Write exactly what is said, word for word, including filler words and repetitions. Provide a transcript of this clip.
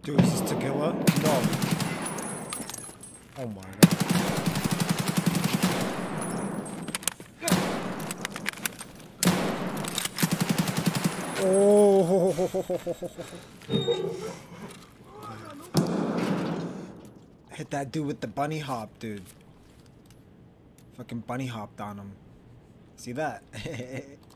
Dude, is this tagilla? No. Oh my god. Oh. Hit that dude with the bunny hop, dude. Fucking bunny hopped on him. See that?